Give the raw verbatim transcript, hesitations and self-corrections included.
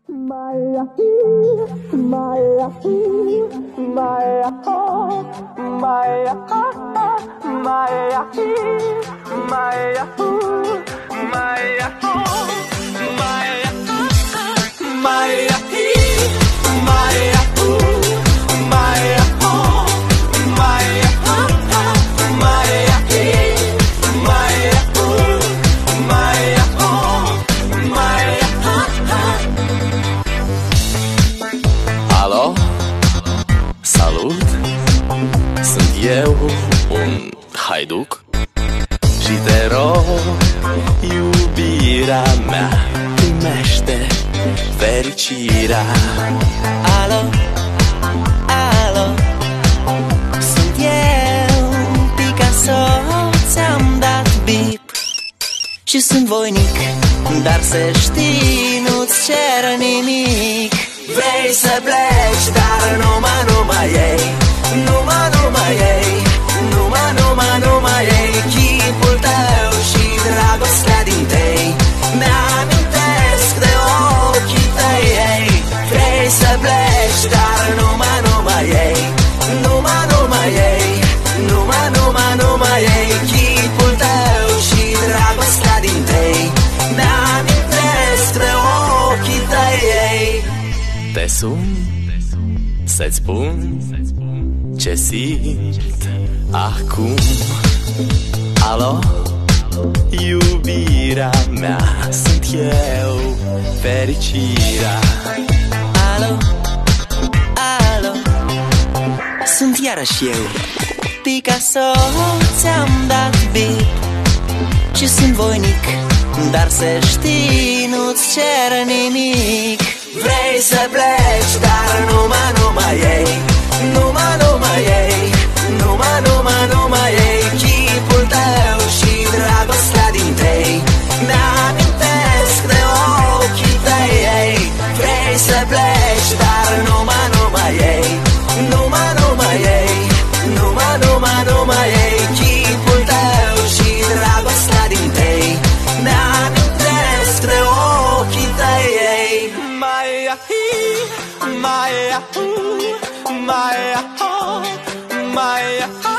Maya, Maya, Maya, oh, Maya, Maya, Maya, ooh, Maya, oh, Maya, Maya, Maya, ooh, Maya, oh, Maya, Maya, Maya, ooh, Maya, oh, Maya. Alo, salut, sunt eu, un haiduc și te rog, iubirea mea, primește fericirea. Alo, alo, sunt eu, Picasso, ți-am dat bip și sunt voinic, dar să știi, nu-ți cer nimic. Vrei să pleci, dar numai, numai ei, numai, numai ei, numai, numai, numai ei, chipul tău și dragostea din tei, mi-amintesc de ochii tăi, ei. Vrei să pleci, dar numai, numai ei, numai, numai ei, numai, numai, numai ei, chipul tău și dragostea din tei, mi-amintesc de ochii tăi, ei. Te sun să-ți spun ce simt acum. Alo, iubirea mea, sunt eu, fericirea. Alo, alo, sunt iarăși eu, Picasso, ți-am dat bip și sunt voinic, dar să știi, nu-ți cer nimic. Vrei să pleci, dar numai, numai ei, numai, numai ei, numai, numai, numai ei, chipul tău și dragostea din tei, mi-amintesc de ochii tăi, ei. Vrei să pleci, dar numai, numai ei, numai, numai ei, numai, numai, numai ei, chipul tău și dragostea din tei, mi-amintesc de ochii tăi, ei. Maya, Maya, Maya, oh, Maya.